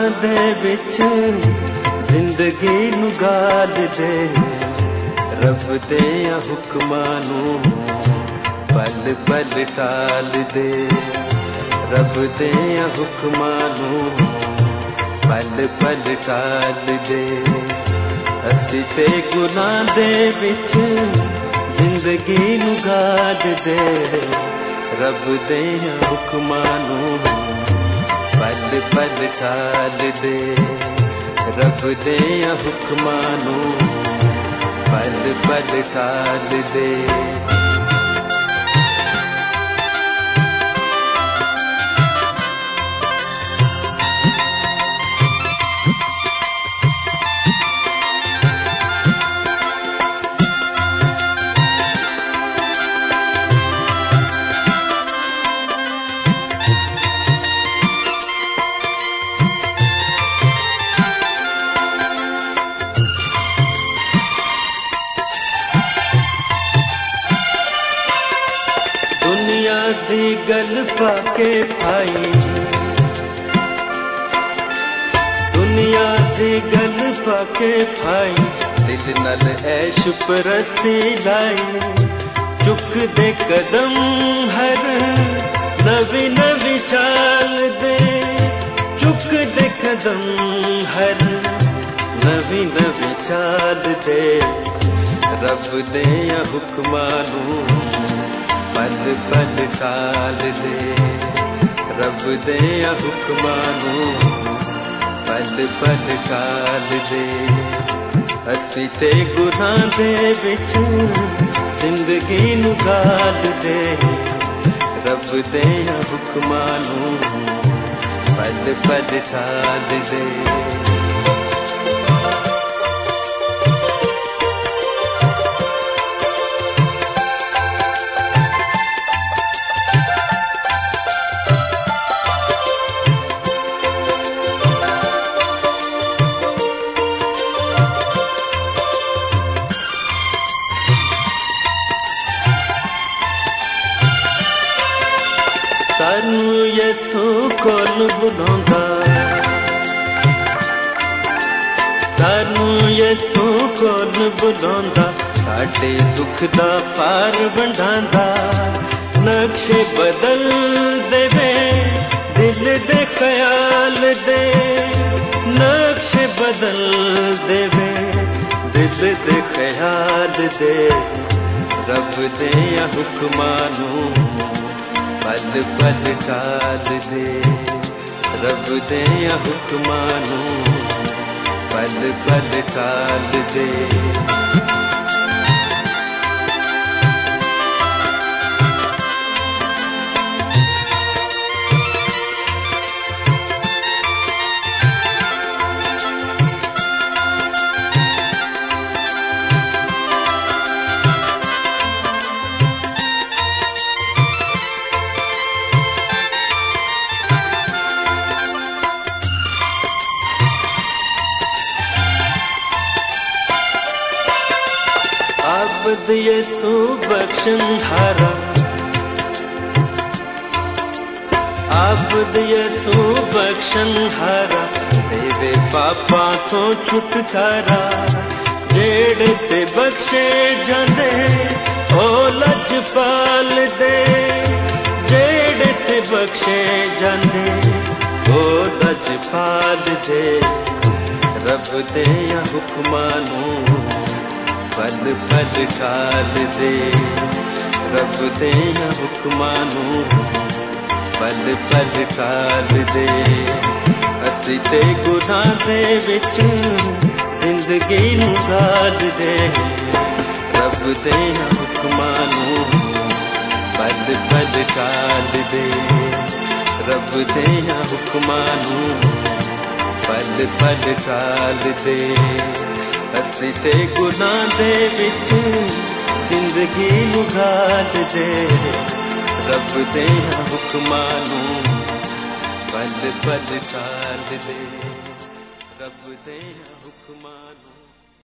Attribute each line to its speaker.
Speaker 1: दे विच जिंदगी नू गाल दे, रब दे हुक्मां नू पल पल टाल दे, रब दे हुक्मां नू पल पल टाल दे। असी ते गुनाह दे विच जिंदगी नू गाल दे, रब दे हुक्मां नू पल पल टाल दे, रब दे हुक्मां नू पल पल टाल दे। दुनिया दी गल पाके भाई, दुनिया दी गल पाके भाई, दिल नल ऐश परस्ती लाई, चुक दे कदम हर नवी नवी चाल दे, चुक दे कदम हर नवी नवी चाल दे, रब दे हुक्मां नू पल पल टाल दे, रब दे हुक्मां नू पल पल टाल दे। असी ते गुनाह दे विच जिंदगी नू गाल दे, रब दे हुक्मां नू पल पल टाल दे। सानू यसू कोल बुलांदा, सानू यसू कोल बुलांदा, साडे दुख दा पार वंडांदा, नक्शे बदल देवे दिल दे ख्याल दे, नक्शे बदल देवे दिल दे ख्याल दे, रब दे हुक्मां नू पल पल टाल दे, रब दे हुक्मां नू पल पल टाल दे। आबद यसू बख्शनहारा, आबद यसू बख्शनहारा, देवे पापा तो छुटकारा, जेड़े ते बख्शे जांदे ओ लजपाल दे, जेड़े ते बख्शे जांदे ओ लजपाल दे, रब दे हुक्मां नू पल पल टाल दे, रब दे हुक्मां नू पल पल टाल दे। असी ते गुनाह दे विच जिंदगी नू गाल दे, रब दे हुक्मां नू पल पल टाल दे, रब दे हुक्मां नू पल पल टाल दे। असी ते गुनाह दे विच जिंदगी नू गाल दे, रब दे हुक्मां नू पल पल टाल दे, रब दे हुक्मां नू